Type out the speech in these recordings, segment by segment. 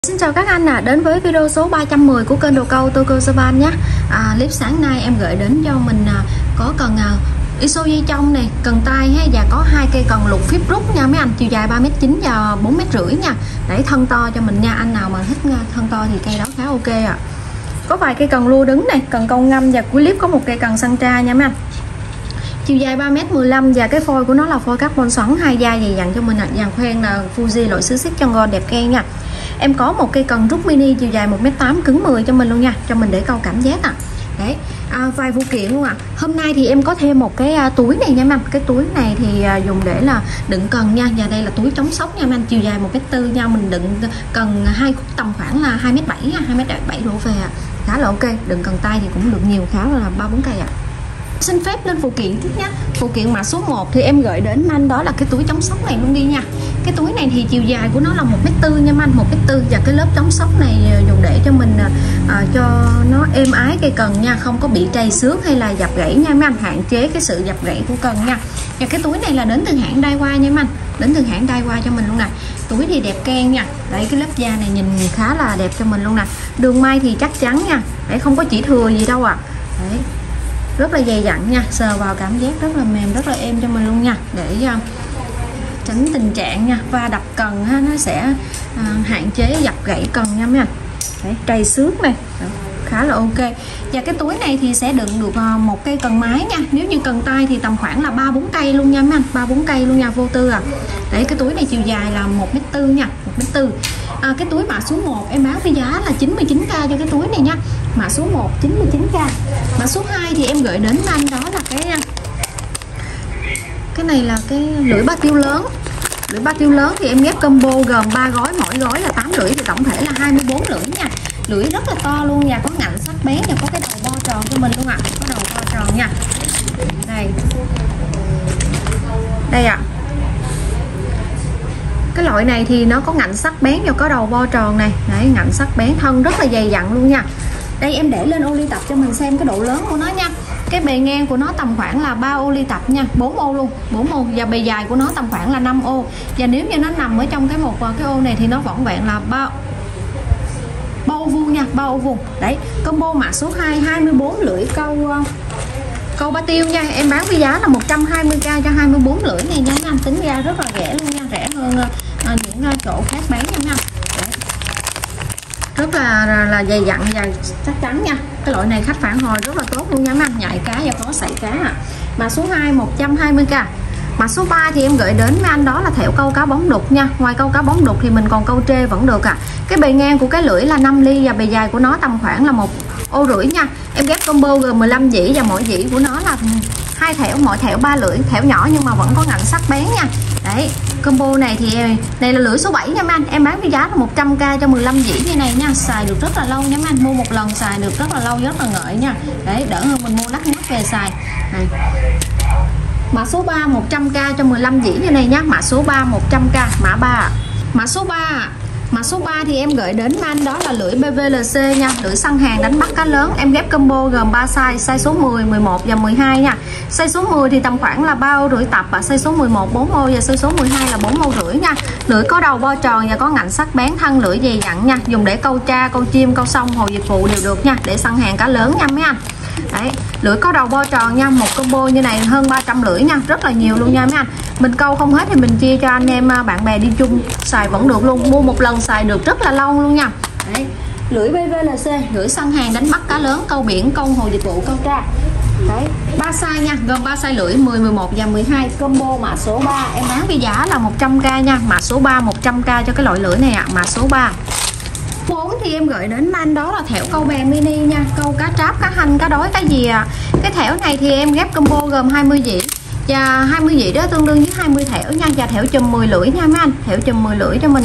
Xin chào các anh đến với video số 310 của kênh Đồ Câu Tokyo Japan nhé. Clip sáng nay em gửi đến cho mình có cần iso dây trong này, cần tay và có hai cây cần lục phíp rút nha mấy anh, chiều dài 3m9 và 4m rưỡi nha, để thân to cho mình nha. Anh nào mà thích thân to thì cây đó khá ok Có vài cây cần lua đứng này, cần câu ngâm, và cuối clip có một cây cần săn tra nha mấy anh. Chiều dài 3m15 và cái phôi của nó là phôi carbon xoắn hai dây dày dặn cho mình dàn khoen là Fuji loại xứ xích cho ngon đẹp keng nha. Em có một cây cần rút mini chiều dài 1m8 cứng 10 cho mình luôn nha, cho mình để câu cảm giác Đấy, vài phụ kiện luôn Hôm nay thì em có thêm một cái túi này nha anh. Cái túi này thì dùng để là đựng cần nha, và đây là túi chống sốc nha anh, chiều dài 1m4 nha, mình đựng cần hai tầm khoảng là 2m7 nha, 2m7 đổ về khá là ok. Đựng cần tay thì cũng được nhiều, khá là 3-4 cây Xin phép lên phụ kiện tiếp nhé. Phụ kiện mã số 1 thì em gửi đến anh đó là cái túi chống sốc này luôn đi nha. Cái túi này thì chiều dài của nó là 1m4 nha anh, 1m4, và cái lớp chống sốc này dùng để cho mình cho nó êm ái cây cần nha, không có bị trầy xước hay là dập gãy nha mấy anh, hạn chế cái sự dập gãy của cần nha. Và cái túi này là đến từ hãng Daiwa nha mấy anh, đến từ hãng Daiwa cho mình luôn nè. Túi thì đẹp keng nha, đấy cái lớp da này nhìn khá là đẹp cho mình luôn nè. Đường may thì chắc chắn nha, để không có chỉ thừa gì đâu Đấy, rất là dày dặn nha, sờ vào cảm giác rất là mềm, rất là êm cho mình luôn nha, để tránh tình trạng nha va đập cần nó sẽ hạn chế dập gãy cần nha mấy anh. Đấy, trầy xước này khá là ok. Và cái túi này thì sẽ đựng được một cây cần mái nha, nếu như cần tay thì tầm khoảng là 3-4 cây luôn nha mấy anh, 3-4 cây luôn nha, vô tư Đấy, cái túi này chiều dài là 1m4 nha, 1m4. Cái túi mã số 1 em bán với giá là 99k cho cái túi này nha. Mã số 1 99k. Mã số 2 thì em gửi đến anh đó là cái này là cái lưỡi ba tiêu lớn. Lưỡi ba tiêu lớn thì em ghép combo gồm 3 gói, mỗi gói là 8 lưỡi, thì tổng thể là 24 lưỡi nha. Lưỡi rất là to luôn nha, có ngạnh sắc bén và có cái đầu bo tròn cho mình luôn có đầu bo tròn nha. Đây cái loại này thì nó có ngạnh sắc bén và có đầu bo tròn này. Đấy, ngạnh sắc bén, thân rất là dày dặn luôn nha. Đây em để lên ô ly tập cho mình xem cái độ lớn của nó nha. Cái bề ngang của nó tầm khoảng là 3 ô ly tập nha, 4 ô luôn, 4 ô, và bề dài của nó tầm khoảng là 5 ô. Và nếu như nó nằm ở trong cái ô này thì nó vỏn vẹn là 3 ô vuông nha, 3 ô vuông. Đấy, combo mã số 2 24 lưỡi câu ba tiêu nha. Em bán với giá là 120k cho 24 lưỡi này nha anh, tính ra rất là rẻ luôn nha, rẻ hơn những chỗ khác bán nha anh. Rất là dày dặn và chắc chắn nha. Cái loại này khách phản hồi rất là tốt luôn nha mấy anh, nhạy cá và có sảy cá Mã số 2 120k. Mã số 3 thì em gửi đến mấy anh đó là thẻo câu cá bóng đục nha. Ngoài câu cá bóng đục thì mình còn câu trê vẫn được Cái bề ngang của cái lưỡi là 5 ly và bề dài của nó tầm khoảng là 1,5 ô nha. Em ghép combo gồm 15 dĩ và mỗi dĩ của nó là 2 thẻo, mỗi thẻo 3 lưỡi, thẻo nhỏ nhưng mà vẫn có ngạnh sắc bén nha. Đấy, combo này thì này là lưỡi số 7 nha mấy anh. Em bán với giá là 100k cho 15 dĩ như này nha, xài được rất là lâu nha mấy anh, mua một lần xài được rất là lâu, rất là ngợi nha. Đấy, đỡ hơn mình mua lắc nhắc về xài. Này. Mã số 3 100k cho 15 dĩ như này nhá. Mã số 3 100k, mã 3. Mã số 3 thì em gửi đến anh đó là lưỡi PVLC nha, lưỡi săn hàng đánh bắt cá lớn. Em ghép combo gồm 3 size số 10, 11 và 12 nha. Size số 10 thì tầm khoảng là 3,5 ô tập size số 11 4 ô và size số 12 là 4,5 ô nha. Lưỡi có đầu bo tròn và có ngạnh sắc bén, thân lưỡi dày dặn nha, dùng để câu tra, câu chim, câu sông, hồ dịch vụ đều được nha, để săn hàng cá lớn nha mấy anh. Đấy, lưỡi có đầu bo tròn nha, một combo như này hơn 300 lưỡi nha, rất là nhiều luôn nha mấy anh. Mình câu không hết thì mình chia cho anh em bạn bè đi chung xài vẫn được luôn, mua một lần xài được rất là lâu luôn nha. Đấy, lưỡi PVLC, lưỡi săn hàng đánh bắt cá lớn, câu biển, câu hồ dịch vụ, câu tra. Đấy, 3 size nha, gồm 3 size lưỡi 10, 11 và 12, combo mã số 3 em bán với giá là 100k nha. Mã số 3 100k cho cái loại lưỡi này mã số 3. 4 thì em gửi đến anh đó là thẻo câu bè mini nha, câu cá tráp, cá hanh, cá đối, cái gì Cái thẻo này thì em ghép combo gồm 20 dĩ và 20 dĩ đó tương đương với 20 thẻo nha, và thẻo chùm 10 lưỡi nha mấy anh, thẻo chùm 10 lưỡi cho mình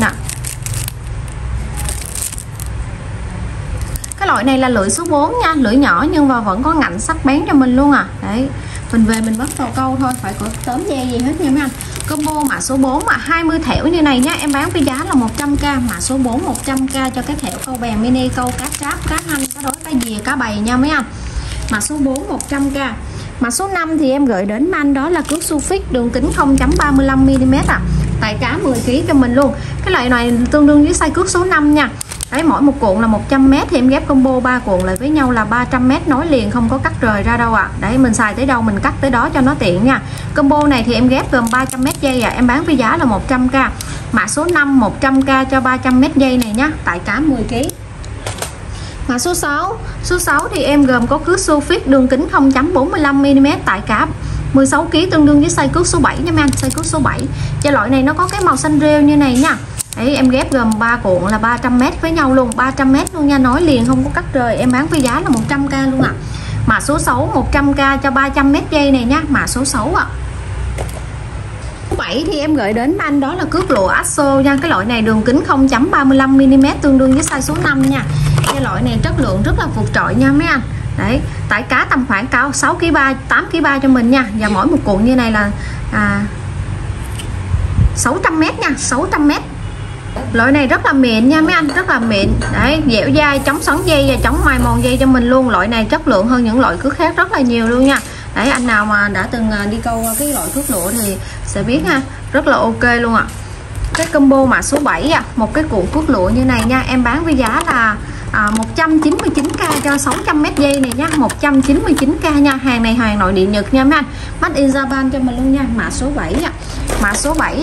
Cái loại này là lưỡi số 4 nha, lưỡi nhỏ nhưng mà vẫn có ngạnh sắc bén cho mình luôn Đấy, mình về mình bắt vào câu thôi, phải có tóm dây gì hết nha mấy anh. Combo mã số 4 20 thẻo như này nhá, em bán với giá là 100k. Mã số 4 100k cho cái thẻo câu bè mini, câu cá tráp, cá hanh, cá đối, cá dìa, cá bầy nha mấy anh. Mã số 4 100k. Mã số 5 thì em gửi đến anh đó là cước Sufix đường kính 0.35mm tại cá 10kg cho mình luôn. Cái loại này tương đương với size cước số 5 nha. Đấy, mỗi một cuộn là 100m thì em ghép combo 3 cuộn lại với nhau là 300m nối liền, không có cắt rời ra đâu ạ. Đấy, mình xài tới đâu mình cắt tới đó cho nó tiện nha. Combo này thì em ghép gồm 300m dây em bán với giá là 100k. Mã số 5 100k cho 300m dây này nhá, tại cá 10kg. Mã số 6. Số 6 thì em gồm có cước Sofix đường kính 0.45mm tại cá 16kg, tương đương với size cước số 7 nha mấy anh, size cước số 7. Cho loại này nó có cái màu xanh rêu như này nha. Đấy, em ghép gồm 3 cuộn là 300m với nhau luôn, 300m luôn nha, nối liền không có cắt rời, em bán với giá là 100k luôn ạ. Mã số 6 100k cho 300m dây này nha, mã số 6 ạ. Số 7 thì em gửi đến anh đó là cước lụa AXO nha. Cái loại này đường kính 0.35mm tương đương với size số 5 nha. Cái loại này chất lượng rất là vượt trội nha mấy anh. Đấy, tải cá tầm khoảng cao 6kg 8kg cho mình nha. Và mỗi một cuộn như này là 600m nha, 600m. Loại này rất là mịn nha mấy anh, rất là mịn. Đấy, dẻo dai, chống xoắn dây và chống mài mòn dây cho mình luôn. Loại này chất lượng hơn những loại cước khác rất là nhiều luôn nha. Đấy, anh nào mà đã từng đi câu cái loại cước lụa thì sẽ biết ha, rất là ok luôn ạ. Cái combo mã số 7 một cái cuộn cước lụa như này nha, em bán với giá là 199k cho 600m dây này nhá, 199k nha. Hàng này hàng nội địa Nhật nha mấy anh, made in Japan cho mình luôn nha. Mã số 7 mã số 7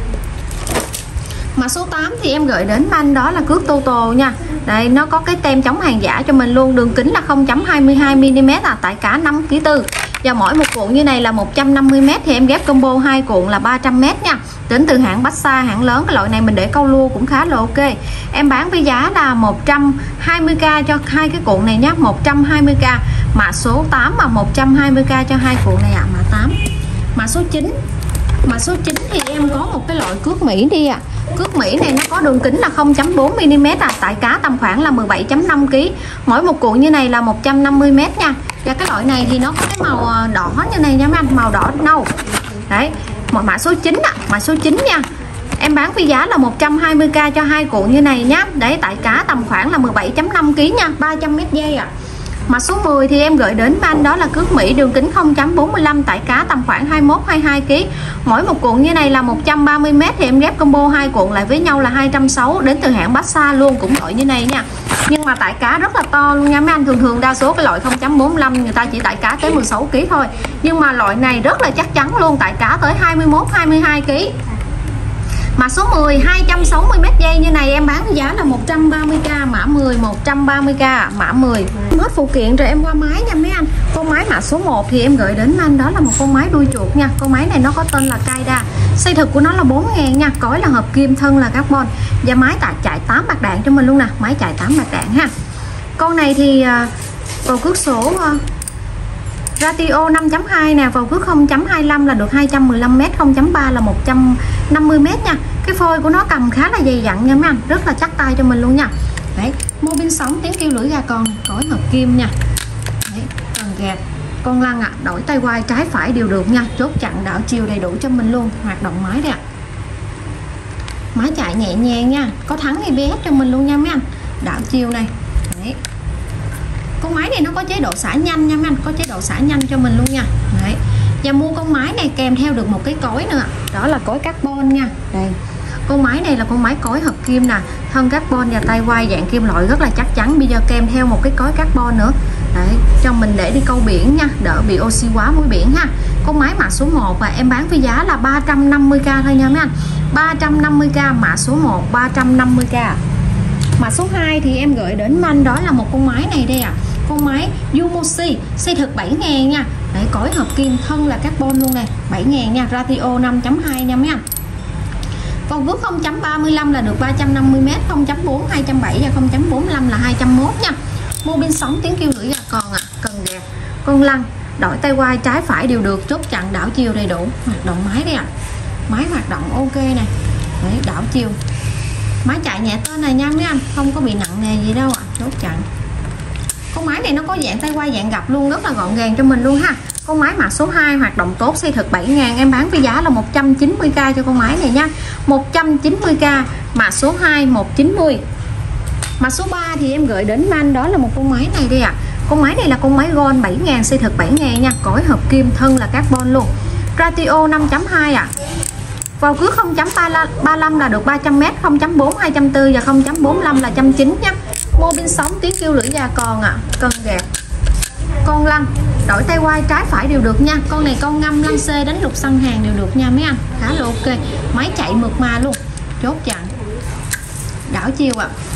Mã số 8 thì em gửi đến anh đó là cước Toto nha. Đây, nó có cái tem chống hàng giả cho mình luôn, đường kính là 0.22mm tại cả 5kg. Và mỗi một cuộn như này là 150m thì em ghép combo 2 cuộn là 300m nha. Đến từ hãng Bassa, hãng lớn. Cái loại này mình để câu lua cũng khá là ok. Em bán với giá là 120k cho hai cái cuộn này nhé, 120k. Mã số 8 mà 120k cho hai cuộn này mã 8. Mã số 9. Mã số 9 thì em có một cái loại cước Mỹ đi Cước Mỹ này nó có đường kính là 0.4mm tại cá tầm khoảng là 17.5kg. Mỗi một cuộn như này là 150m nha. Và cái loại này thì nó có cái màu đỏ như này nha mấy anh, màu đỏ nâu. Đấy, mã số 9 mã số 9 nha. Em bán với giá là 120k cho hai cuộn như này nhá. Đấy, tại cá tầm khoảng là 17.5kg nha, 300m dây Mã số 10 thì em gửi đến anh đó là cước Mỹ đường kính 0.45 tại cá tầm khoảng 21-22kg. Mỗi một cuộn như này là 130m thì em ghép combo hai cuộn lại với nhau là 260, đến từ hãng Bassa luôn, cũng loại như này nha. Nhưng mà tại cá rất là to luôn nha mấy anh. Thường đa số cái loại 0.45 người ta chỉ tại cá tới 16kg thôi. Nhưng mà loại này rất là chắc chắn luôn, tại cá tới 21-22kg. Mã số 10 260m dây như này em bán giá là 130k. Mã 10 130k. Mã 10 hết phụ kiện rồi em qua máy nha mấy anh. Con máy mã số 1 thì em gửi đến anh đó là một con máy đuôi chuột nha. Con máy này nó có tên là Kaida. Size thực của nó là 4.000 nha. Cối là hợp kim, thân là carbon. Và máy chạy 8 bạc đạn cho mình luôn nè. Máy chạy 8 bạc đạn ha. Con này thì vào cước số ratio 5.2 nè, vào cước 0.25 là được 215m, 0.3 là 150m nha. Cái phôi của nó cầm khá là dày dặn nha mấy anh, rất là chắc tay cho mình luôn nha. Đấy, mô bin sóng, tiếng kêu lưỡi gà con, cối hợp kim nha. Đấy, cần gạt, con lăn đổi tay quay trái phải đều được nha, chốt chặn đảo chiều đầy đủ cho mình luôn. Hoạt động máy đây máy chạy nhẹ nhàng nha, có thắng ABS cho mình luôn nha mấy anh. Đảo chiều này. Đấy, con máy này nó có chế độ xả nhanh nha mấy anh, có chế độ xả nhanh cho mình luôn nha. Đấy, và mua con máy này kèm theo được một cái cối nữa, đó là cối carbon nha. Đây, con máy này là con máy cối hợp kim nè, thân carbon và tay quay dạng kim loại rất là chắc chắn. Bây giờ kèm theo một cái cối carbon nữa. Đấy, cho mình để đi câu biển nha, đỡ bị oxy hóa mũi biển ha. Con máy mã số 1 và em bán với giá là 350k thôi nha mấy anh. 350k. Mã số 1 350k. Mã số 2 thì em gửi đến anh đó là một con máy này đây con máy Yumoshi, xây thực 7.000 nha. Đấy, cối hợp kim, thân là carbon luôn này, 7.000 nha, ratio 5.2 nha mấy anh. Còn vước 0.35 là được 350m, 0.4 270 và 0.45 là 201 nha. Mô bin sóng, tiếng kêu lưỡi gà con cần gạt, con lăn, đổi tay quay trái phải đều được, chốt chặn đảo chiều đầy đủ. Hoạt động máy đây máy hoạt động ok này. Đấy, đảo chiều, máy chạy nhẹ tên này nha mấy anh, không có bị nặng nề gì đâu chốt chặn. Con máy này nó có dạng tay quay dạng gập luôn, rất là gọn gàng cho mình luôn ha. Con máy mã số 2 hoạt động tốt, xây thực 7.000, em bán với giá là 190k cho con máy này nha. 190k. Mã số 2 190. Mã số 3 thì em gửi đến anh đó là một con máy này đi Con máy này là con máy Gold 7.000, xây thực 7.000 nha, cối hợp kim, thân là carbon luôn. Ratio 5.2 Vào cước 0.35 là được 300m, 0.4 240 và 0.45 là 190 nha. Mô pin sống, tiếng kêu lưỡi gà còn cần gạt. Con lăn, đổi tay quay trái phải đều được nha. Con này con ngâm lăn C đánh lục săn hàng đều được nha mấy anh. Khá là ok. Máy chạy mượt mà luôn. Chốt chặn. Đảo chiều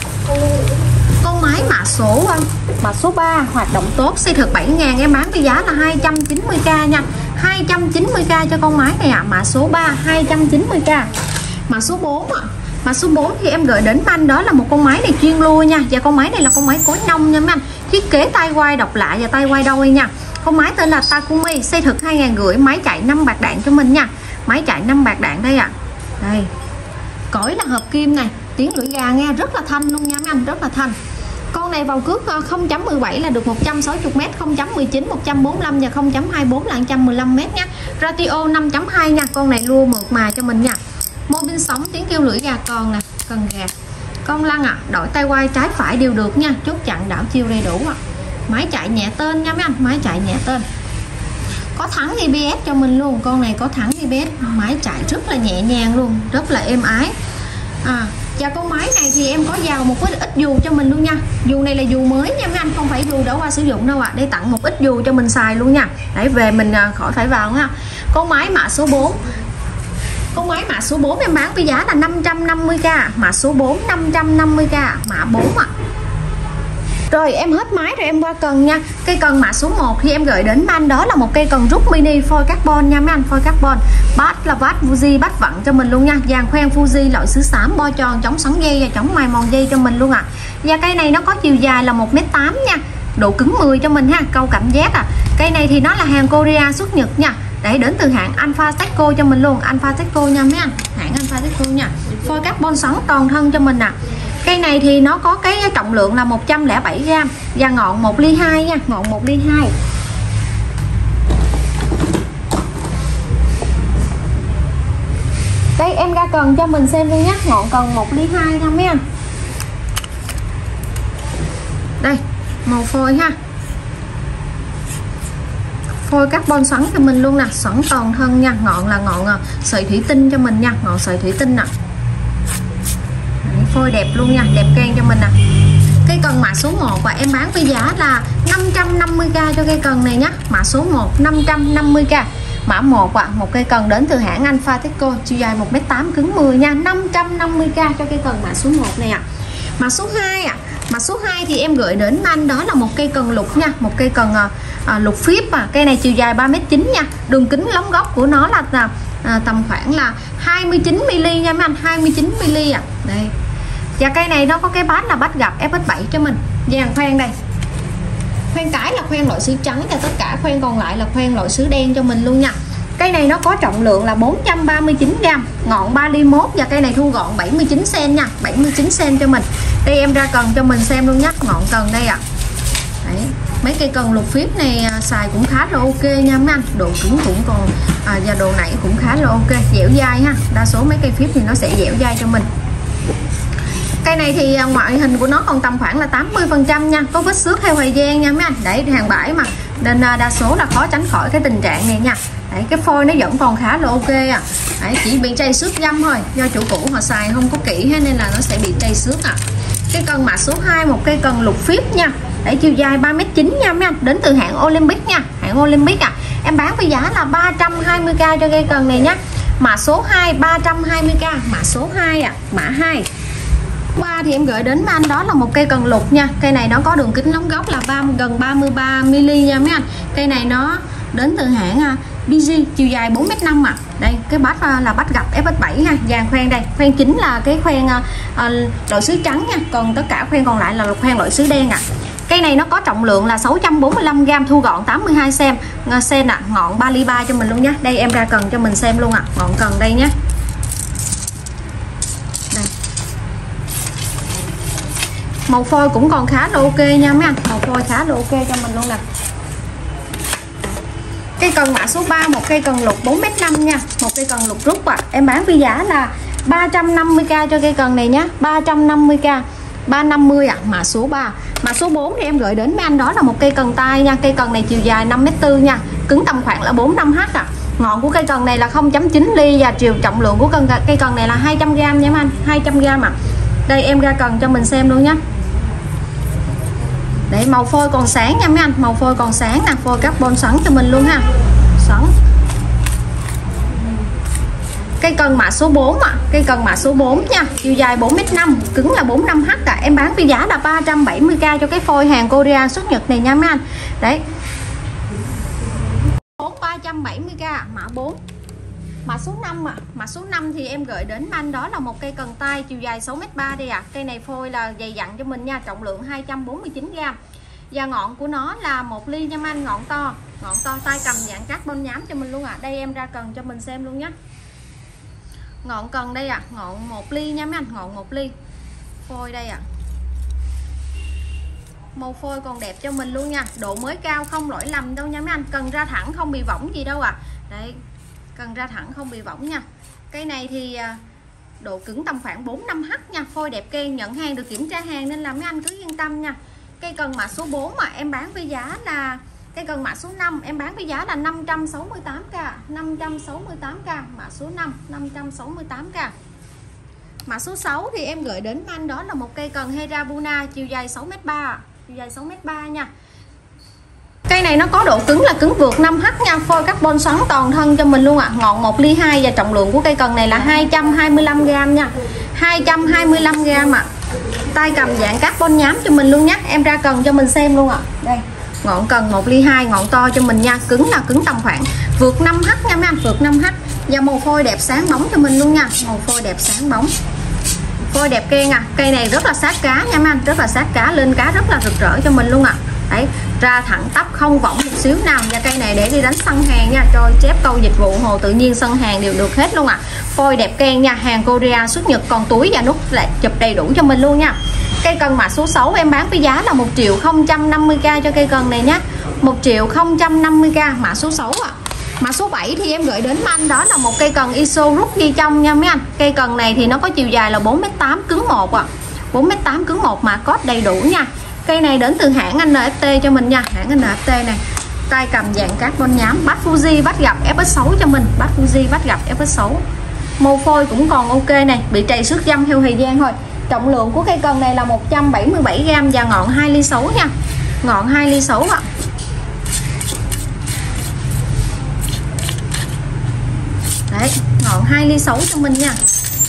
Con máy mã số 3 hoạt động tốt, xây thực 7.000, em bán với giá là 290k nha. 290k cho con máy này mã số 3 290k. Mã số 4 Mã số 4 thì em gửi đến anh đó là một con máy này chuyên lui nha. Và con máy này là con máy cối nông nha mấy anh. Thiết kế tay quay độc lạ và tay quay đôi nha. Con máy tên là Takumi, xây thực 2.500, máy chạy 5 bạc đạn cho mình nha. Máy chạy 5 bạc đạn đây Đây. Cõi là hợp kim này, tiếng lưỡi gà nghe rất là thanh luôn nha mấy anh, rất là thanh. Con này vào cước 0.17 là được 160m, 0.19 145 và 0.24 là 115m nhé. Ratio 5.2 nha. Con này lua mượt mà cho mình nha. Mô pin sống, tiếng kêu lưỡi gà còn nè, cần gạt. Con lăn đổi tay quay trái phải đều được nha. Chốt chặn đảo chiêu đầy đủ Máy chạy nhẹ tên nha mấy anh, máy chạy nhẹ tên. Có thắng ABS cho mình luôn, con này có thắng ABS, máy chạy rất là nhẹ nhàng luôn, rất là êm ái. Và con máy này thì em có vào một ít dù cho mình luôn nha. Dù này là dù mới nha mấy anh, không phải dù đã qua sử dụng đâu Để tặng một ít dù cho mình xài luôn nha, để về mình khỏi phải vào ha. Con máy mã số 4. Con máy mã số 4 em bán với giá là 550k. Mã số 4 550k, mã 4 Rồi em hết máy rồi em qua cần nha. Cây cần mã số 1 thì em gửi đến anh đó là một cây cần rút mini phôi carbon nha mấy anh, phôi carbon. Bát là bát Fuji, bát vặn cho mình luôn nha. Dàn khoen Fuji loại xứ xám, bo tròn, chống xoắn dây và chống mài mòn dây cho mình luôn Và cây này nó có chiều dài là 1m8 nha. Độ cứng 10 cho mình ha, câu cảm giác Cây này thì nó là hàng Korea xuất Nhật nha. Để đến từ hãng Alpha Techco cho mình luôn, Alpha Techco nha mấy anh, hãng Alpha Techco nha. Phôi carbon xoắn toàn thân cho mình Cây này thì nó có cái trọng lượng là 107g và ngọn 1,2 ly nha, ngọn 1,2 ly. Đây em ra cần cho mình xem luôn nhé, ngọn cần 1,2 ly nha mấy anh. Đây, màu phôi ha. Phôi carbon xoắn cho mình luôn nè, xoắn toàn thân nha, ngọn là ngọn sợi thủy tinh cho mình nha, ngọn sợi thủy tinh phôi đẹp luôn nha, đẹp keng cho mình Cây cần mã số 1 và em bán với giá là 550k cho cây cần này nhé. Mã số 1 550k. Mã 1 một cây cần đến từ hãng Alpha Techco, chiều dài 1m8, cứng 10 nha, 550k cho cây cần mã số 1 này Mã số 2 Mã số 2 thì em gửi đến anh đó là một cây cần lục nha, một cây cần lục phíp Cây này chiều dài 3m9 nha. Đường kính lóng góc của nó là tầm khoảng là 29mm nha mấy anh, 29mm Đây. Và cây này nó có cái bát là bát gặp FX7 cho mình. Dàn khoen đây. Khoen cái là khoen loại sứ trắng và tất cả khoen còn lại là khoen loại sứ đen cho mình luôn nha. Cây này nó có trọng lượng là 439g, ngọn 3,1 ly và cây này thu gọn 79cm nha, 79cm cho mình. Đây em ra cần cho mình xem luôn nhé, ngọn cần đây Đấy. Mấy cây cần lục phíp này xài cũng khá là ok nha mấy anh, độ cứng cũng còn và độ nảy cũng khá là ok, dẻo dai ha. Đa số mấy cây phíp thì nó sẽ dẻo dai cho mình. Cây này thì ngoại hình của nó còn tầm khoảng là 80% nha, có vết xước theo thời gian nha mấy anh, để hàng bãi mà nên đa số là khó tránh khỏi cái tình trạng này nha. Đấy, cái phôi nó vẫn còn khá là ok Đấy, chỉ bị trầy xước dăm thôi, do chủ cũ họ xài không có kỹ nên là nó sẽ bị trầy xước Cây cần mã số 2 một cây cần lục phíp nha. Để chiều dài 3m9 nha mấy anh, đến từ hãng Olympic nha, hãng Olympic Em bán với giá là 320k cho cây cần này nhé. Mã số 2 320k, mã số 2 mã 2. 3 thì em gửi đến anh đó là một cây cần lục nha. Cây này nó có đường kính lóng góc là gần 33mm nha mấy anh. Cây này nó đến từ hãng BG, chiều dài 4m5 Đây, cái bát là bát gặp FX7 ha. Dàn khoen đây, khoen chính là cái khoen loại sứ trắng nha, còn tất cả khoen còn lại là khoen loại sứ đen Cây này nó có trọng lượng là 645g, thu gọn 82cm ngọn 3,3 ly cho mình luôn nhé. Đây em ra cần cho mình xem luôn ngọn cần đây nhé. Đây. Màu phôi cũng còn khá là ok nha mấy anh, màu phôi khá là ok cho mình luôn nè. Cây cần mã số 3 một cây cần lục 4m5 nha, một cây cần lục rút em bán với giá là 350k cho cây cần này nhé, 350k, 350 mã số 3. Mã số 4 thì em gửi đến mấy anh đó là một cây cần tay nha. Cây cần này chiều dài 5m4 nha, cứng tầm khoảng là 4-5h Ngọn của cây cần này là 0.9 ly và chiều trọng lượng của cây cần này là 200g nha em anh, 200g ạ. Đây em ra cần cho mình xem luôn nhé. Để màu phôi còn sáng nha mấy anh, màu phôi còn sáng nè, phôi carbon sẵn cho mình luôn ha. Sẵn. Cây cần mã số 4 ạ, cây cần mã số 4 nha, chiều dài 4m5, cứng là 45H ạ. Em bán với giá là 370k cho cái phôi hàng Korea xuất Nhật này nha mấy anh. Đấy. 370k mã 4. Mã số 5 ạ, mã số 5 thì em gửi đến anh đó là một cây cần tay chiều dài 6m3 đây ạ. Cây này phôi là dày dặn cho mình nha, trọng lượng 249g. Và ngọn của nó là 1 ly nha anh, ngọn to, tay cầm dạng carbon nhám cho mình luôn ạ. Đây em ra cần cho mình xem luôn nhé. Ngọn cần đây ạ, ngọn 1 ly nha mấy anh, ngọn 1 ly. Phôi đây ạ. Màu phôi còn đẹp cho mình luôn nha, độ mới cao không lỗi lầm đâu nha mấy anh, cần ra thẳng không bị võng gì đâu ạ. Đấy, cần ra thẳng không bị võng nha. Cây này thì độ cứng tầm khoảng 4-5H nha, phôi đẹp keng, nhận hàng được kiểm tra hàng nên là mấy anh cứ yên tâm nha. Cây cần mã số 4 mà em bán với giá là cây cần mã số 5 em bán với giá là 568k, 568k mã số 5, 568k. Mã số 6 thì em gửi đến anh đó là một cây cần Herabuna chiều dài 6m3, chiều dài 6m3 nha. Cây này nó có độ cứng là cứng vượt 5H nha, phôi carbon xoắn toàn thân cho mình luôn ạ. Ngọn 1 ly 2 và trọng lượng của cây cần này là 225g nha, 225g ạ. Tay cầm dạng carbon nhám cho mình luôn nhé. Em ra cần cho mình xem luôn ạ. Đây, ngọn cần 1 ly 2, ngọn to cho mình nha, cứng là cứng tầm khoảng vượt 5H nha mấy anh, vượt 5H. Và màu phôi đẹp sáng bóng cho mình luôn nha, màu phôi đẹp sáng bóng, phôi đẹp keng à. Cây này rất là sát cá nha mấy anh, rất là sát cá, lên cá rất là rực rỡ cho mình luôn ạ. Đấy, ra thẳng tắp không võng một xíu nào. Và cây này để đi đánh săn hàng nha, trôi chép câu dịch vụ hồ tự nhiên săn hàng đều được hết luôn ạ. Phôi đẹp keng nha, hàng Korea xuất Nhật, còn túi và nút lại chụp đầy đủ cho mình luôn nha. Cây cần mã số 6 em bán với giá là 1.050k cho cây cần này nhé, 1.050k mã số 6 ạ. Mã số 7 thì em gửi đến anh đó là một cây cần ISO rút ghi trong nha mấy anh. Cây cần này thì nó có chiều dài là 4m8 cứng 1 ạ, 4m8 cứng 1 mà code đầy đủ nha. Cây này đến từ hãng NFT cho mình nha, hãng NFT này. Tay cầm dạng carbon nhám, bát Fuji bắt gặp FS6 cho mình, bát Fuji bắt gặp FS6. Màu phôi cũng còn ok này, bị trầy xước dăm theo thời gian thôi. Trọng lượng của cây cần này là 177g và ngọn 2 ly 6 nha, ngọn 2 ly 6 ạ. Đấy, ngọn 2 ly 6 cho mình nha.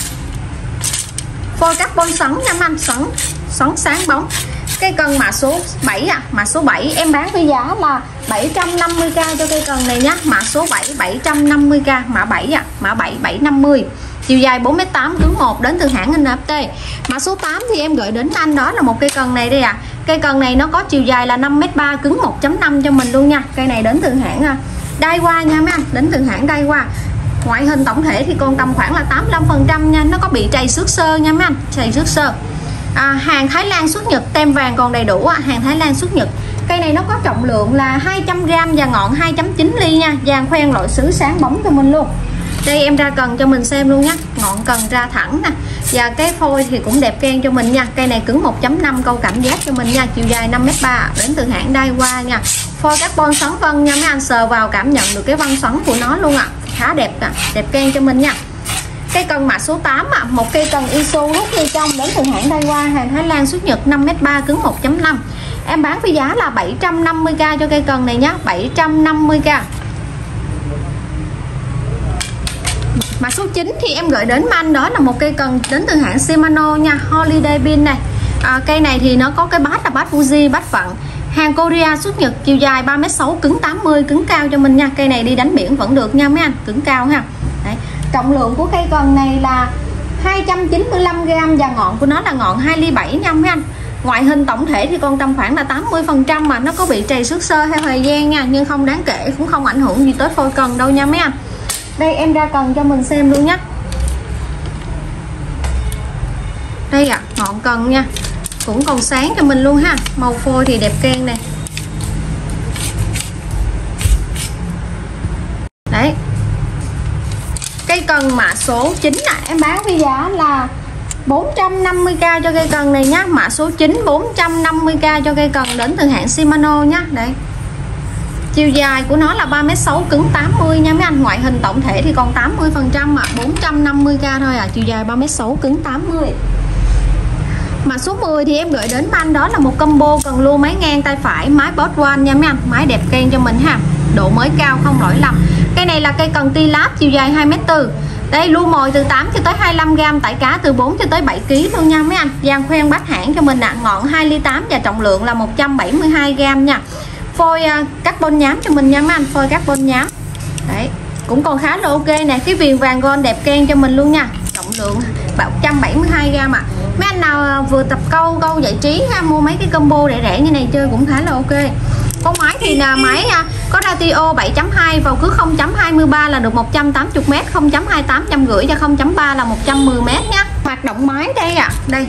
Phôi carbon sẵn nha anh, sẵn sáng bóng. Cây cần mã số 7 ạ, mã số 7 em bán với giá là 750k cho cây cần này nhá. Mã số 7 750k, mã 7 ạ, mã 7 750. Chiều dài 4m8 cứng 1 đến từ hãng NFT. Mã số 8 thì em gửi đến anh đó là một cây cần này đây ạ. Cây cần này nó có chiều dài là 5m3 cứng 1.5 cho mình luôn nha. Cây này đến từ hãng Daiwa nha mấy anh, đến từ hãng Daiwa. Ngoại hình tổng thể thì còn tầm khoảng là 85% nha, nó có bị trầy xước sơ nha mấy anh, trầy xước sơ. Hàng Thái Lan xuất Nhật, tem vàng còn đầy đủ hàng Thái Lan xuất Nhật. Cây này nó có trọng lượng là 200g và ngọn 2.9 ly nha, vàng khoen loại sứ sáng bóng cho mình luôn. Đây em ra cần cho mình xem luôn nhé, ngọn cần ra thẳng nè. Và cái phôi thì cũng đẹp keng cho mình nha. Cây này cứng 1.5 câu cảm giác cho mình nha, chiều dài 5m3 đến từ hãng Daiwa nha. Phôi carbon xoắn vân nha mấy anh, sờ vào cảm nhận được cái vân xoắn của nó luôn ạ. Khá đẹp đẹp keng cho mình nha. Cây cần mã số 8 một cây cần ISO rút như trong đến từ hãng Daiwa, hàng Thái Lan xuất Nhật, 5m3 cứng 1.5. Em bán với giá là 750k cho cây cần này nhé, 750k. Mã số 9 thì em gửi đến anh đó là một cây cần đến từ hãng Shimano nha, Holiday Pin này. Cây này thì nó có cái bát là bát Fuji, bát phận, hàng Korea xuất Nhật, chiều dài 3m6 cứng 80, cứng cao cho mình nha. Cây này đi đánh biển vẫn được nha mấy anh, cứng cao ha. Đấy. Trọng lượng của cây cần này là 295g và ngọn của nó là ngọn 2 ly 7 nha mấy anh. Ngoại hình tổng thể thì còn tầm khoảng là 80%, mà nó có bị trầy xước sơ theo thời gian nha, nhưng không đáng kể, cũng không ảnh hưởng gì tới phôi cần đâu nha mấy anh. Đây em ra cần cho mình xem luôn nhé. Đây ạ, ngọn cần nha, cũng còn sáng cho mình luôn ha. Màu phôi thì đẹp keng này. Đấy. Cây cần mã số 9 em bán với giá là 450k cho cây cần này nhá. Mã số 9 450k cho cây cần đến từ hãng Shimano nhá. Đấy. Chiều dài của nó là 3m6 cứng 80 nha mấy anh. Ngoại hình tổng thể thì còn 80% mà 450k thôi à. Chiều dài 3m6 cứng 80. Mà số 10 thì em gửi đến anh đó là một combo cần lua máy ngang tay phải, máy boss one nha mấy anh. Máy đẹp ken cho mình ha. Độ mới cao không lỗi lầm. Cây này là cây cần T-lap chiều dài 2m4. Đây lua mồi từ 8 cho tới 25g, tải cá từ 4 cho tới 7kg luôn nha mấy anh. Dàn khoen bát hãng cho mình ạ. Ngọn 2,8 ly và trọng lượng là 172g nha. Phôi carbon nhám cho mình nha mấy anh, phôi carbon nhám. Đấy, cũng còn khá là ok nè. Cái viền vàng gold đẹp ken cho mình luôn nha. Trọng lượng 172g ạ. Mấy anh nào vừa tập câu giải trí ha, mua mấy cái combo rẻ rẻ như này chơi cũng khá là ok. Con máy thì là máy có ratio 7.2, vào cứ 0.23 là được 180m, 0.28 150 và 0.3 là 110m nhá. Hoạt động máy đây ạ. Đây.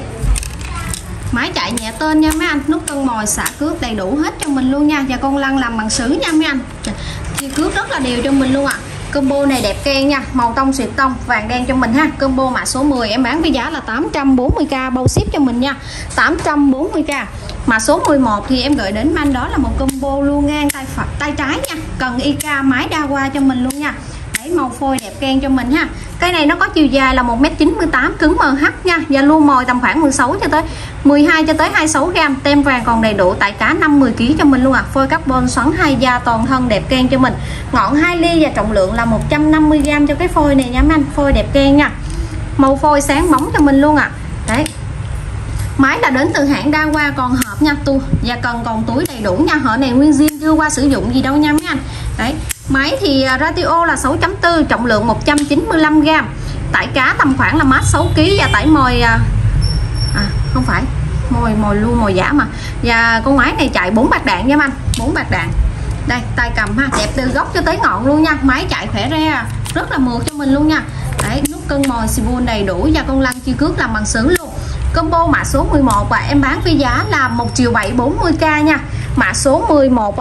Máy chạy nhẹ tên nha mấy anh, nút cân mồi xả cước đầy đủ hết cho mình luôn nha. Và con lăn làm bằng sứ nha mấy anh. Chia cước rất là đều cho mình luôn ạ. Combo này đẹp ken nha, màu tông xịt tông vàng đen cho mình ha. Combo mã số 10 em bán với giá là 840k bao ship cho mình nha. 840k. Mà số 11 thì em gửi đến anh đó là một combo luôn ngang tay trái nha. Cần IK máy đa qua cho mình luôn nha. Đấy, màu phôi đẹp ken cho mình ha. Cái này nó có chiều dài là 1m98 cứng MH nha. Và luôn mồi tầm khoảng 12 cho tới 26g. Tem vàng còn đầy đủ, tải cá 50kg cho mình luôn ạ. Phôi carbon xoắn 2 da toàn thân đẹp ken cho mình. Ngọn 2 ly và trọng lượng là 150g cho cái phôi này nha mấy anh. Phôi đẹp ken nha. Màu phôi sáng bóng cho mình luôn ạ. Đấy. Máy là đến từ hãng đa qua còn hộp nha, và cần còn túi đầy đủ nha. Hộp này nguyên zin chưa qua sử dụng gì đâu nha mấy anh. Đấy. Máy thì ratio là 6.4, trọng lượng 195g. Tải cá tầm khoảng là mát 6kg và tải mồi không phải mồi luôn mồi giả mà. Và con máy này chạy 4 bạc đạn nha anh, 4 bạc đạn. Đây, tay cầm ha, đẹp từ gốc cho tới ngọn luôn nha. Máy chạy khỏe re, rất là mượt cho mình luôn nha. Đấy, nút cân mồi xibun đầy đủ và con lăn chia cước làm bằng sứ luôn. Combo mã số 11 và em bán với giá là 1.740k nha. Mã số 11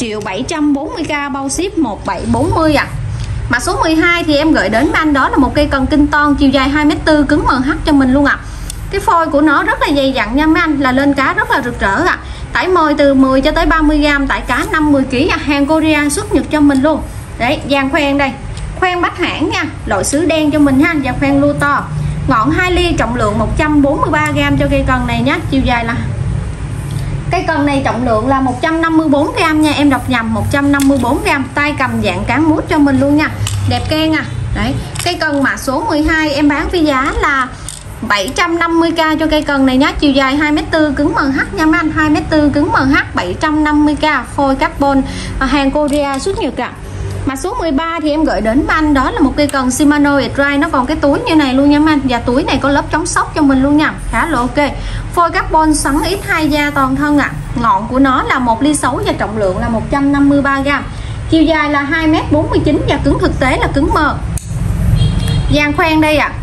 1.740k bao ship 1740 ạ. Mã số 12 thì em gửi đến anh đó là một cây cần kinh ton chiều dài 2m4 cứng MH cho mình luôn ạ. Cái phôi của nó rất là dày dặn nha mấy anh, là lên cá rất là rực rỡ ạ. Tải mồi từ 10 cho tới 30g, tải cá 50kg, hàng Korea xuất Nhật cho mình luôn. Đấy, dàn khoen đây. Khoen bát hãng nha, loại sứ đen cho mình ha, và khoen lua to. Ngọn 2 ly, trọng lượng 143g cho cây cần này nhé. Chiều dài là cây cần này trọng lượng là 154g nha, em đọc nhầm 154g. Tay cầm dạng cán mút cho mình luôn nha. Đẹp ken à. Đấy, cây cần mã số 12 em bán với giá là 750k cho cây cần này nhé. Chiều dài 2m4 cứng MH nha mấy anh, 2m4 cứng MH 750k, phôi carbon hàng Korea xuất Nhật ạ. Mã số 13 thì em gửi đến anh đó là một cây cần Shimano X-Dry, nó còn cái túi như này luôn nha mấy anh. Và túi này có lớp chống sốc cho mình luôn nha, khá là ok. Phôi carbon xoắn X2 da toàn thân ạ. Ngọn của nó là 1,6 ly và trọng lượng là 153g. Chiều dài là 2m49 và cứng thực tế là cứng mờ. Dàn khoen đây ạ.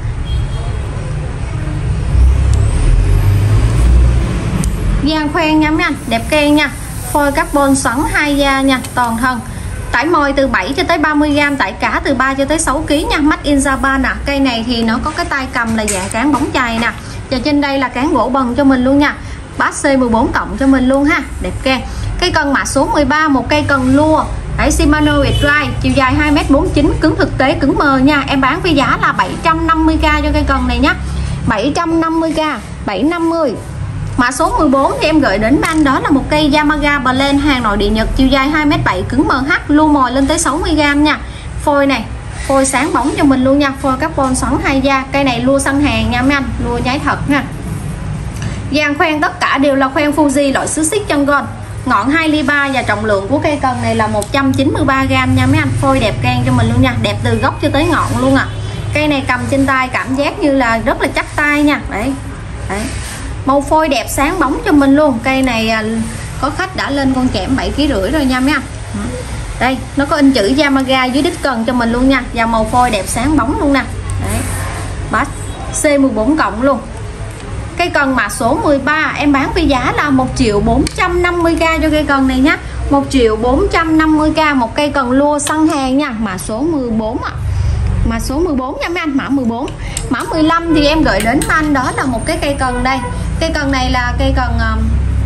Dàn khoen nha mấy anh, đẹp ken nha. Phôi carbon xoắn 2 da nha, toàn thân. Tải mồi từ 7 cho tới 30g, tải cá từ 3 cho tới 6kg nha. Made in Japan nè. Cây này thì nó có cái tay cầm là dạng cán bóng chày nè. Và trên đây là cán gỗ bần cho mình luôn nha. Bát C14 cộng cho mình luôn ha. Đẹp ken. Cây cần mã số 13, một cây cần lua. Đấy, Shimano X-Dry, chiều dài 2m49, cứng thực tế, cứng mờ nha. Em bán với giá là 750k cho cây cần này nhá. 750k, 750. Mã số 14 thì em gửi đến anh đó là một cây Yamaha Blend hàng nội địa Nhật, chiều dài 2m7, cứng MH, lưu mồi lên tới 60g nha. Phôi này, phôi sáng bóng cho mình luôn nha, phôi carbon xoắn 2 da. Cây này lua săn hàng nha mấy anh, lua nháy thật nha. Dàn khoen tất cả đều là khoen Fuji loại xứ xích chân gold. Ngọn 2,3 ly và trọng lượng của cây cần này là 193g nha mấy anh. Phôi đẹp ken cho mình luôn nha, đẹp từ gốc cho tới ngọn luôn à. Cây này cầm trên tay cảm giác như là rất là chắc tay nha. Đấy. Đấy. Màu phôi đẹp sáng bóng cho mình luôn. Cây này có khách đã lên con chẻm 7,5 kg rồi nha mấy anh. Đây, nó có in chữ Yamaha dưới đít cần cho mình luôn nha. Và màu phôi đẹp sáng bóng luôn nè. Đấy. Bát C14 cộng luôn. Cây cần mã số 13 em bán với giá là 1.450k cho cây cần này nhá. 1.450k, một cây cần lua săn hàng nha. Mã số 14 ạ. Mã số 14 nha mấy anh, mã 14. Mã 15 thì em gửi đến anh đó là một cái cây cần đây. Cây cần này là cây cần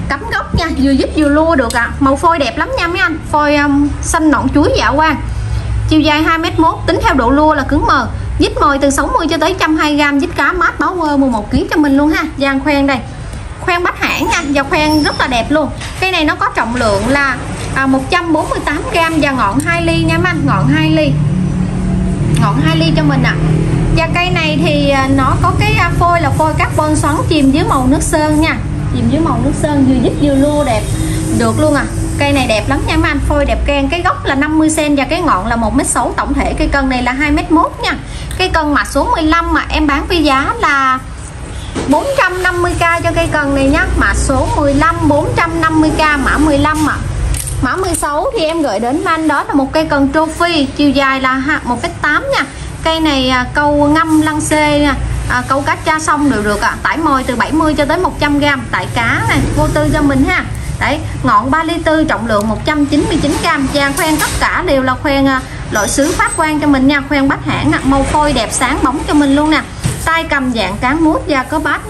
cắm gốc nha, vừa giúp vừa lua được ạ. Màu phôi đẹp lắm nha mấy anh. Phôi xanh ngọn chuối dạ quang. Chiều dài 2m1, tính theo độ lua là cứng mờ. Dít mồi từ 60 cho tới 120g. Dít cá mát báo mua 1 kg cho mình luôn ha. Dàn khoen đây, khoen Bách Hãng nha, và khoen rất là đẹp luôn. Cây này nó có trọng lượng là 148g và ngọn 2 ly nha mấy anh. Ngọn 2 ly, ngọn 2 ly cho mình ạ. Và cây này thì nó có cái phôi là phôi carbon xoắn chìm dưới màu nước sơn nha, chìm dưới màu nước sơn, vừa dít vừa lua đẹp được luôn à. Cây này đẹp lắm nha mấy anh. Phôi đẹp keng. Cái gốc là 50cm và cái ngọn là 1m6. Tổng thể cây cân này là 2m1 nha. Cây cân mã số 15 mà em bán với giá là 450k cho cây cần này nhá. Mã số 15 450k, mã 15 ạ. Mã 16 thì em gửi đến anh đó là một cây cần trophy, chiều dài là 1m8 nha. Cây này câu ngâm lăng xê nha, câu cá tra xong đều được ạ. Tải mồi từ 70 cho tới 100g, tải cá này vô tư cho mình ha. Đấy, ngọn 3 ly tư, trọng lượng 199g. Dàn khoen tất cả đều là khoen loại sứ phát quang cho mình nha, khoen Bách Hãng màu phôi đẹp sáng bóng cho mình luôn nè. Tay cầm dạng cán mút và có bát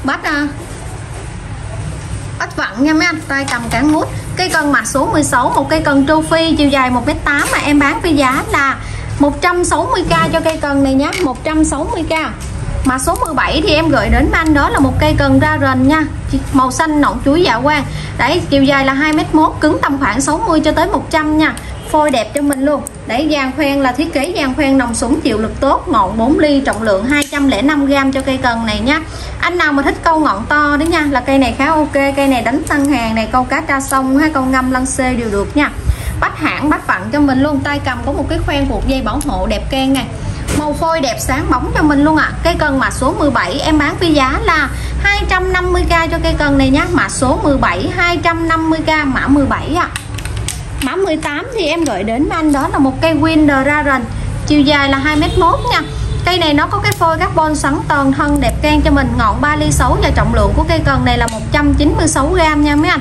vặn nha mấy anh. Tay cầm cán mút. Cây cần mã số 16, một cây cần trophy chiều dài 1m8 mà em bán với giá là 160k cho cây cần này nhé, 160k. Mã số 17 thì em gửi đến anh đó là một cây cần ra rền nha, màu xanh ngọn chuối dạ quang. Đấy, chiều dài là 2m1, cứng tầm khoảng 60 cho tới 100 nha. Phôi đẹp cho mình luôn. Đấy, dàn khoen là thiết kế dàn khoen nòng súng chịu lực tốt, ngọn 4 ly, trọng lượng 205g cho cây cần này nhá. Anh nào mà thích câu ngọn to đấy nha, là cây này khá ok. Cây này đánh tăng hàng này, câu cá tra sông hay câu ngâm lăng xê đều được nha. Bách Hãng bách vặn cho mình luôn. Tay cầm có một cái khoen buộc dây bảo hộ đẹp keng này. Màu phôi đẹp sáng bóng cho mình luôn ạ. Cây cần mã số 17 em bán với giá là 250k cho cây cần này nhá. Mã số 17 250k, mã 17 ạ. Mã 18 thì em gửi đến anh đó là một cây Winder ra rền, chiều dài là 2m1 nha. Cây này nó có cái phôi carbon xoắn toàn thân đẹp keng cho mình, ngọn 3 ly 6 và trọng lượng của cây cần này là 196g nha mấy anh.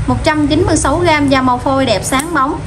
196g và màu phôi đẹp sáng bóng.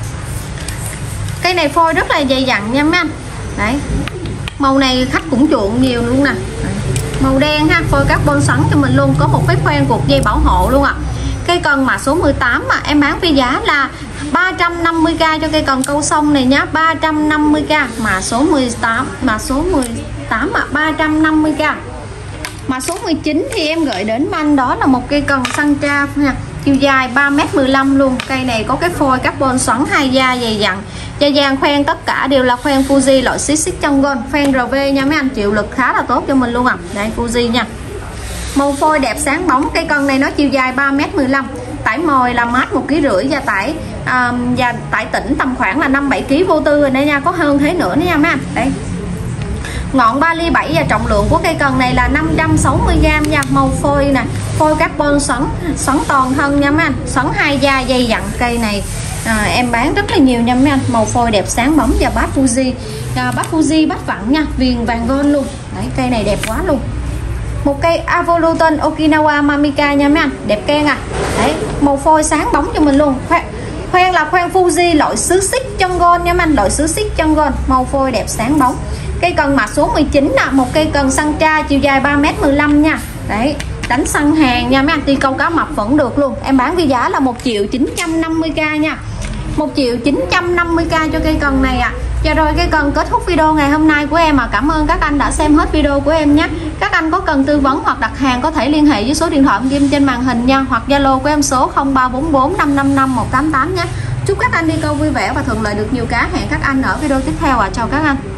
Cây này phôi rất là dày dặn nha mấy anh. Đấy, màu này khách cũng chuộng nhiều luôn nè. Màu đen ha, phôi carbon xoắn cho mình luôn, có một cái khoen cột dây bảo hộ luôn ạ. Cây cần mã số 18 mà em bán với giá là 350k cho cây cần câu sông này nhá, 350k. Mã số 18, mã số 18 mà 350k. Mã số 19 thì em gửi đến anh đó là một cây cần Santra nha, chiều dài 3m15 luôn. Cây này có cái phôi carbon xoắn 2 da dày dặn. Và dàn khoen tất cả đều là khoen Fuji loại xích chân gold, khoen RV nha mấy anh, chịu lực khá là tốt cho mình luôn ạ. Đây Fuji nha. Màu phôi đẹp sáng bóng. Cây cần này nó chiều dài 3m15, tải mồi là mát 1,5 kg và tải tỉnh tầm khoảng là 5-7 kg vô tư rồi đây nha, có hơn thế nữa nha mấy anh. Đấy, ngọn 3 ly 7 và trọng lượng của cây cần này là 560g nha. Màu phôi nè, phôi carbon xoắn toàn thân nha mấy anh, xoắn 2 da dày dặn. Cây này em bán rất là nhiều nha mấy anh. Màu phôi đẹp sáng bóng và bát Fuji bát vặn nha, viền vàng gold luôn. Đấy, cây này đẹp quá luôn. Một cây Evolution Okinawa Mamika nha mấy anh, đẹp keng à. Đấy, màu phôi sáng bóng cho mình luôn. Khoen là khoen Fuji loại xứ xích chân gold nha mấy anh, loại xứ xích chân gold, màu phôi đẹp sáng bóng. Cây cần mã số 19 là một cây cần Santra chiều dài 3m15 nha. Đấy, đánh săn hàng nha mấy anh, đi câu cá mập vẫn được luôn. Em bán với giá là 1.950k nha, 1.950k cho cây cần này ạ. Và rồi cây cần kết thúc video ngày hôm nay của em à. Cảm ơn các anh đã xem hết video của em nhé. Các anh có cần tư vấn hoặc đặt hàng có thể liên hệ với số điện thoại ghim trên màn hình nha, hoặc Zalo của em số 0344 555 188 nhé. Chúc các anh đi câu vui vẻ và thuận lợi được nhiều cá. Hẹn các anh ở video tiếp theo ạ. Chào các anh.